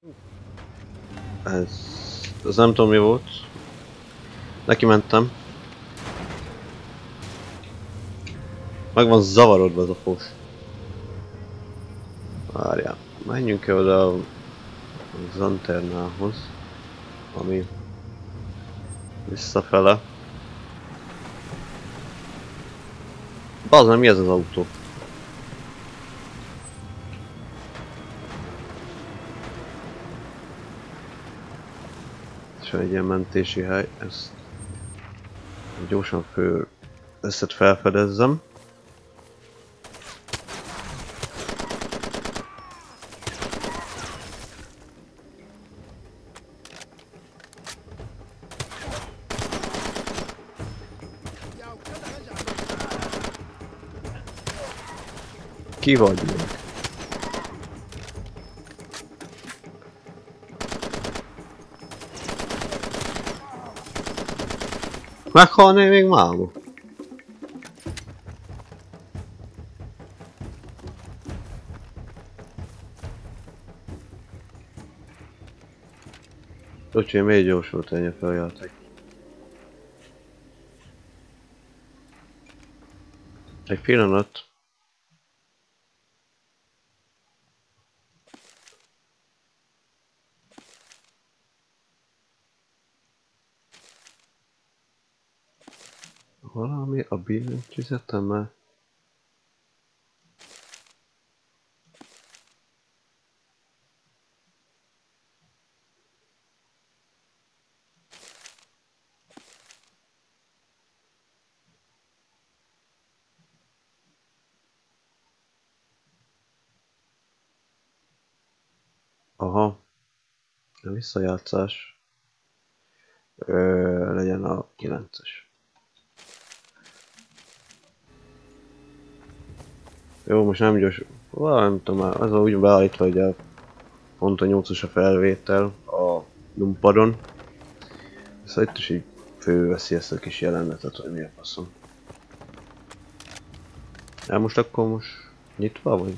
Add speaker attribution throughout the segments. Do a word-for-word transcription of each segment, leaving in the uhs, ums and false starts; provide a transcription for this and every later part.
Speaker 1: Ez... Ez nem tudom mi volt. Neki mentem. Meg van zavarodva az a fos. Várjál. Menjünk el oda a Zanternához. Ami... visszafele. Bazd meg, mi ez az autó? És egy ilyen mentési hely, ezt gyorsan fő ezt felfedezzem. Ki vagy még? Meghalnék még máma? Öcsém, még gyorsult ennyi feljáték. Egy pillanat. Valami a billentyűzetemmel. Aha. A visszajátszás. Ö, legyen a kilences. Jó, most nem gyors... Valami, nem tudom már, az úgy beállítva, hogy a pont a nyolcas a felvétel a numpadon. Szóval itt is így főveszi ezt a kis jelenetet, hogy mi a faszom. Ja, most akkor most nyitva vagy?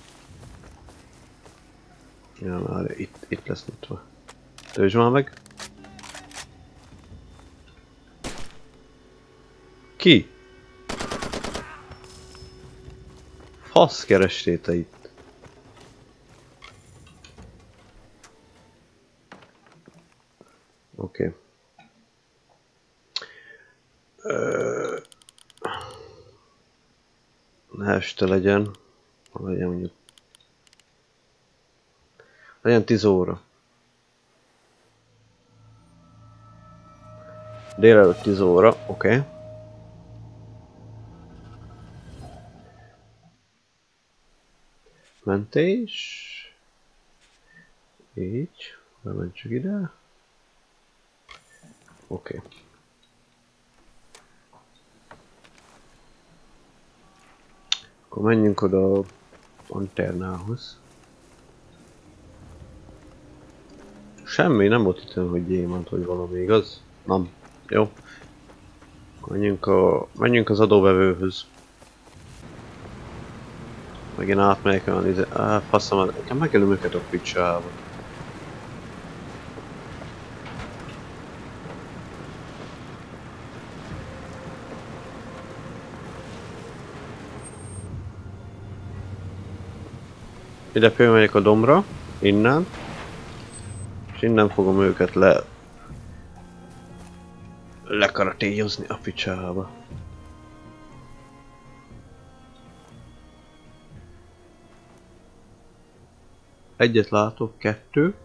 Speaker 1: Ja, már itt, itt lesz nyitva. Töltsd már meg! Ki? Fasz kerestél te itt? Oké. Okay. Ö... Ne este legyen. Legyen mondjuk. Legyen tíz óra. Délelőtt tíz óra, oké. Okay. Mentés. Így. Bementsük ide. Oké. Okay. Akkor menjünk oda a Zanternához. Semmi, nem volt itt, hogy gyémánt, vagy valami, igaz? Nem. Jó. Menjünk, a, menjünk az adóvevőhöz. Megint átmegyek olyan izé... Áh, faszom, nekem megjelöm őket a picsába. Ide fölmegyek a dombra, innen. És innen fogom őket le... lekaratéjozni a picsába. Egyet látok, kettő.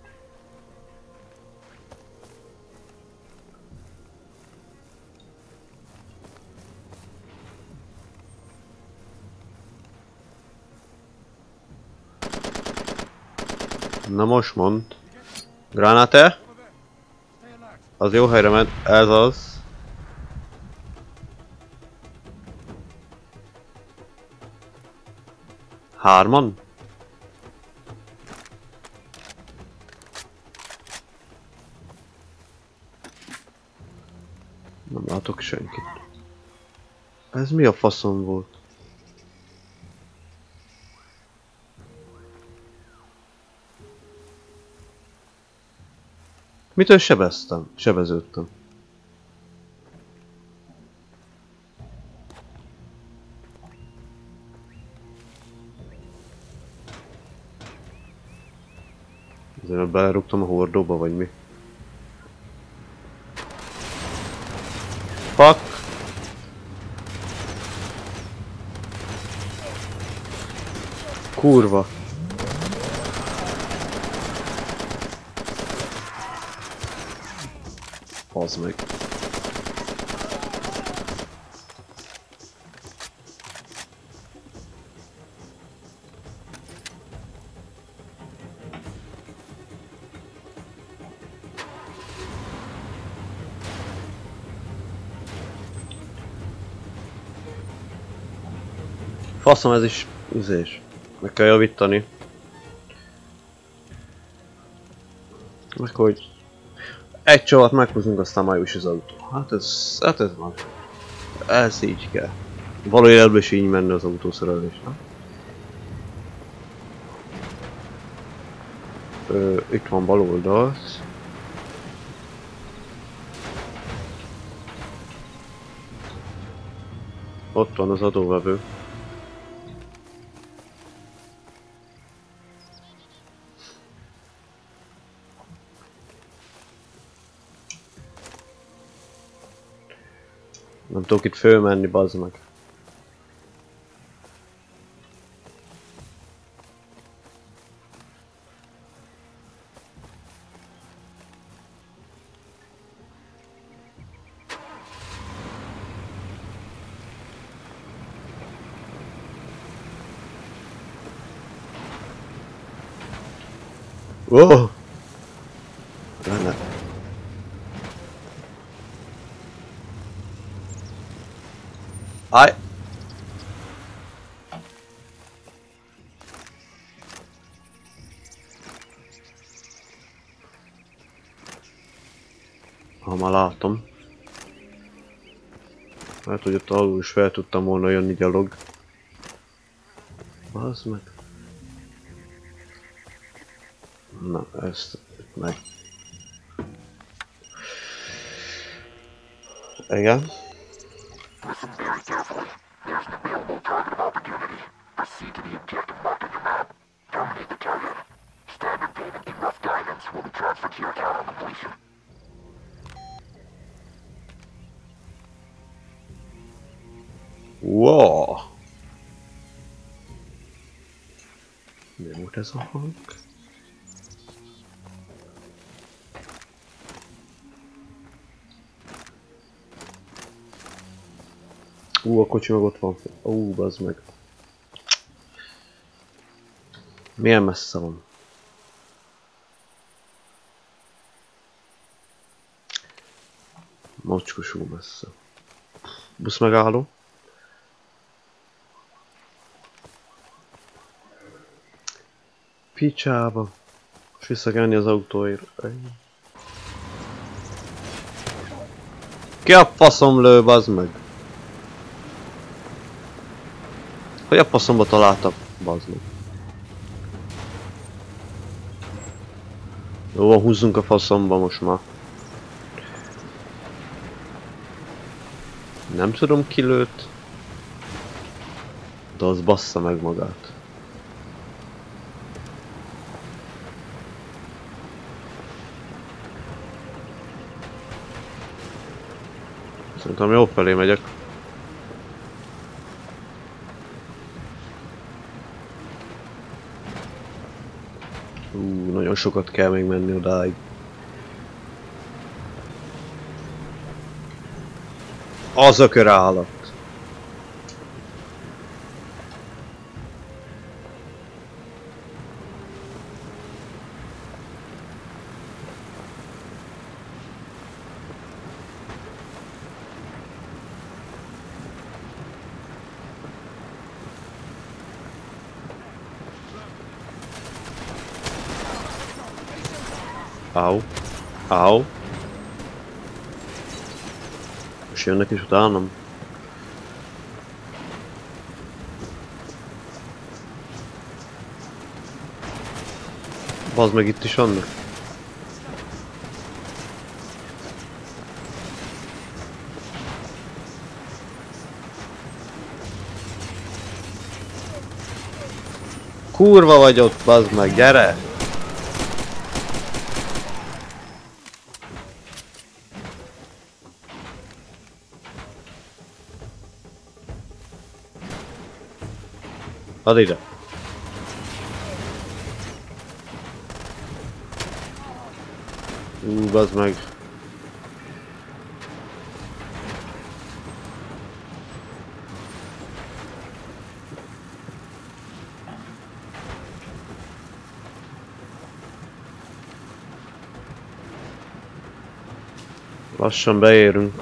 Speaker 1: Na most mond. Granate? Az jó helyre ment, ez az. Hárman? Nem látok senkit. Ez mi a faszom volt? Mitől sebeztem? Sebeződtem. Azért belerúgtam a hordóba, vagy mi? Fuck! Kurva! Az meg. Faszom, ez is üzés. Meg kell javítani. Meg hogy egy csavat meghúzunk, aztán már jó is az autó. Hát ez, hát ez van. Ez így kell. Való életben is így menne az autószerelés, nem? Ö, itt van bal oldalt. Ott van az adóvevő. Nem tudok itt fölmenni, bazd meg. Oh! Lenne. Aj! Ha már látom. Hát, hogy ott alul is fel tudtam volna jönni gyalog. Bazd meg. Na, ezt meg. Igen.
Speaker 2: Listen very carefully. There's an available target opportunity. Proceed to the objective marked on your map. Terminate the target. Standard payment and rough guidance will be transferred to your account on completion.
Speaker 1: Wow. Mi volt ez a hang? Ú, a kocsi meg ott van. Ú, bazd meg. Milyen messze van? Mocskosú messze. Busz megálló. Picsába. És vissza kell menni az autóért. Ki a faszom lő, bazd meg? Hogy a faszomba találtak, bazd meg? Jó, húzzunk a faszomba most már. Nem tudom ki lőtt. De az bassza meg magát. Szerintem jó felé megyek. Ú, nagyon sokat kell még menni odáig. Az a körállat. Au. Au. Most jönnek is utánam. Bazd meg, itt is vannak. Kurva vagy ott, bazd meg, gyere! Add ide! Ú, bazd meg! Lassan beérünk.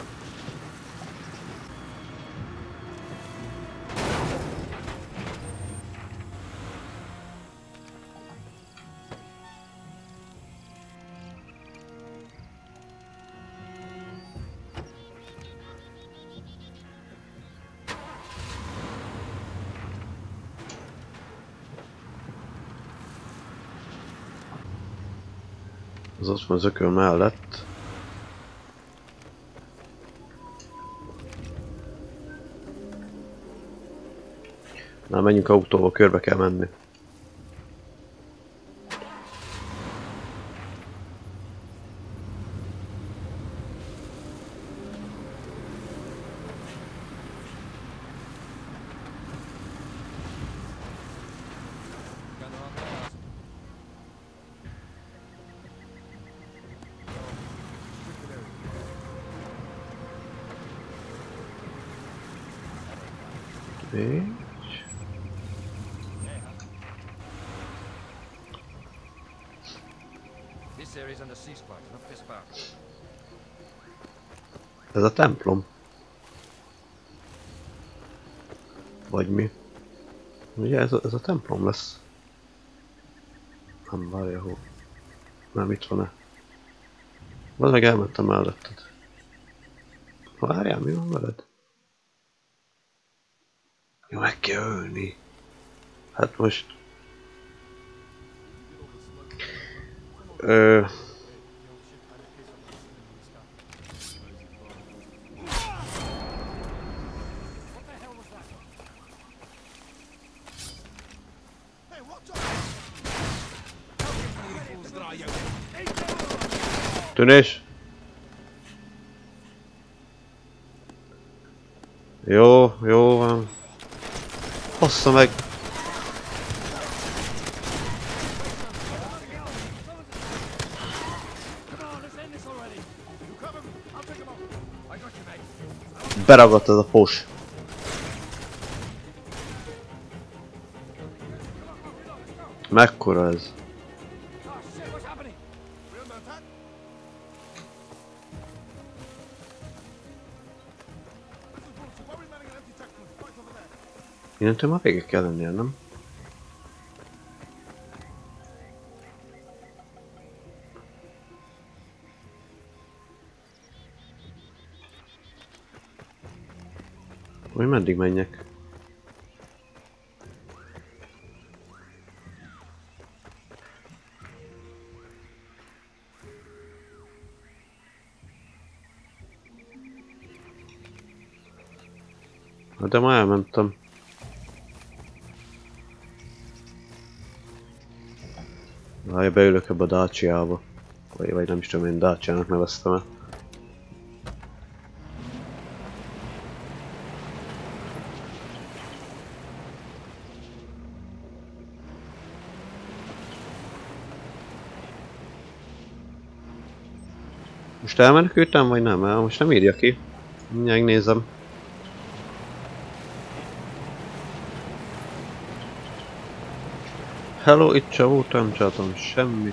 Speaker 1: Az ott van az ököl mellett. Na, menjünk autóval, körbe kell menni. Négy. Ez a templom. Vagy mi? Ugye ez a, ez a templom lesz? Nem várja, hol. Nem, itt van-e? Vagy meg elmentem melletted. Várjál, mi van veled? Jó, meg kell ölni. Hát most... Ö... Tűnés! Jó, jó van. Bassza meg! Beragadt ez a fos. Mekkora ez? Innentől már végig kell lennie, nem? Hogy meddig menjek? Hát de már elmentem. Várj, beülök ebbe a Dacia-ba. Vagy, vagy nem is tudom, én Dacia-nak neveztem el. Most elmenekültem, vagy nem? El, most nem írja ki. Mindjárt nézem. Hello, itt se voltam, csináltam semmi.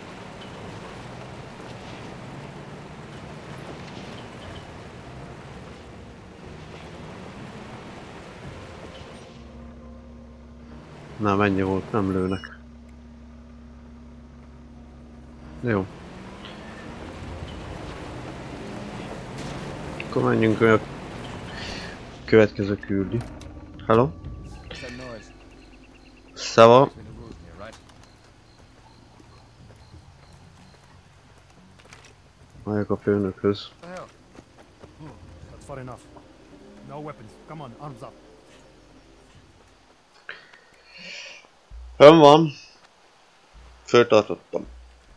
Speaker 1: Na, mennyi volt, nem lőnek. Jó. Akkor menjünk a következő küldi. Hello? Szava. Megyek a főnökhöz.
Speaker 3: That's far enough. No weapons. Come on, arms up.
Speaker 1: Fönn van. Föltartottam.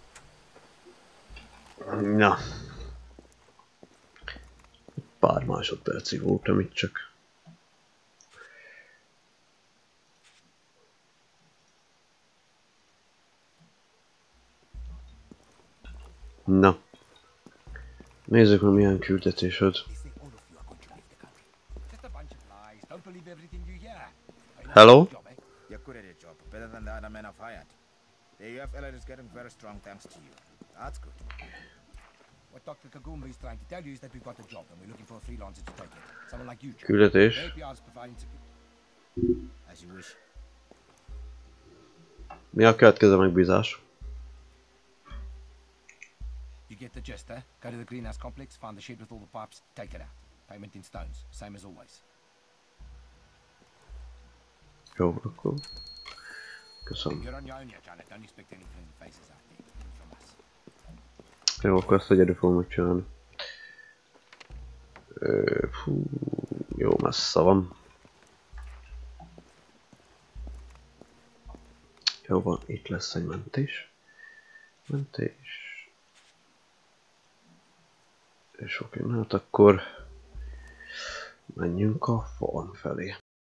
Speaker 1: Na. Pár másodpercig voltam itt csak. Na. Nézzük, hogy milyen küldetésed. Hello?
Speaker 4: You're good at your job, better than the other men I've hired. The A U F alert is getting very strong thanks to you. That's good.
Speaker 2: What Doctor Kagumba is trying to tell you is that we've got a job and we're looking for a freelancer to take it. Someone like you, John.
Speaker 1: Küldetés.
Speaker 2: A P R is providing security.
Speaker 4: As you wish.
Speaker 1: Mi a következő megbízás?
Speaker 2: You get the gist, eh? Go to the greenhouse complex, find the shed with all the pipes, take it out. Payment in stones, same as always.
Speaker 1: Jó, akkor. Köszönöm.
Speaker 2: You're on your own here, Janet. Don't expect any friendly faces out there from us.
Speaker 1: Jó, akkor ezt egyedül fogom megcsinálni. Ö, fú, jó messze van. Jó van, itt lesz egy mentés. Mentés. És oké, na hát akkor menjünk a farm felé.